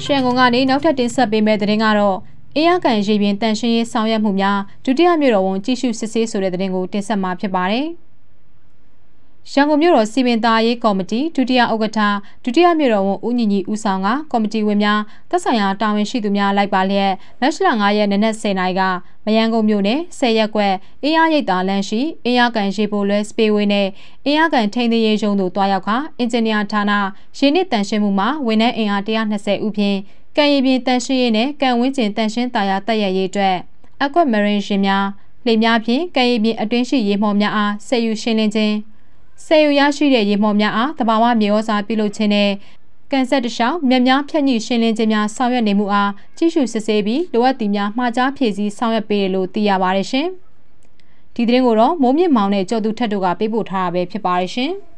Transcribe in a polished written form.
ရှန်ကုန်ကနေနောက်ထပ်တင်ဆက်ပေးမယ့်သတင်းကတော့အေးရကန်ရေပြင်တန်ရှင်းရေးဆောင်ရွက်မှုများဒုတိယမြို့တော်ဝန်ကြည့်ရှုစစ်ဆေးဆိုတဲ့သတင်းကိုတင်ဆက်မှာဖြစ်ပါတယ်။ရန်ကုန်မြို့တော်စီမံသားရေးကော်မတီဒုတိယဥက္ကဋ္ဌဒုတိယမြို့တော်ဝန်ဦးညီညီဦးဆောင်ကကော်မတီဝင်များသက်ဆိုင်ရာတာဝန်ရှိသူများလိုက်ပါလျက်မတ်လ9ရက်နေ့နက်10:00နာရီကမရန်ကုန်မြို့နယ်10ရပ်ကွက်အေးရရိပ်သာလမ်းရှိအေးရကန်ရေပိုလွဲစပေးဝေးနဲ့အေးရကန်ထိန်းသိမ်းရေးရုံးသို့တွားရောက်ခါအင်ဂျင်နီယာဌာနရင်းနှီးတန်ရှင်းမှုမှာဝန်ထမ်းအင်အား120ဦးဖြင့်ကံရည်ပြင်တန်ရှင်းရေးနဲ့ကံဝင်းကျင်တန်ရှင်းတာယာတက်ရရေးအတွက်အကွက်မရင်ရှင်များလှေများဖြင့်ကံရည်ပြင်အတွင်းရှိရေမော်များအားဆက်ယူရှင်းလင်းခြင်းဆယ်ယူရရှိတဲ့ရေမော်များအားတဘာဝမြေဩဇာပြုလုပ်ခြင်းနဲ့ကန်ဆက်တလျှောက်မြက်များဖြတ်ညှိရှင်းလင်းခြင်းများဆောင်ရွက်နေမှုအားကြည့်ရှုစစ်ဆေးပြီးလိုအပ်သည်များမှာကြားဖြည့်ဆည်းဆောင်ရွက်ပေးတယ်လို့သိရပါတယ်ရှင်။ဒီသတင်းကိုတော့မိုးမြင့်မောင်နဲ့ကျော်သူထက်တို့ကပေးပို့ထားတာပဲဖြစ်ပါတယ်ရှင်။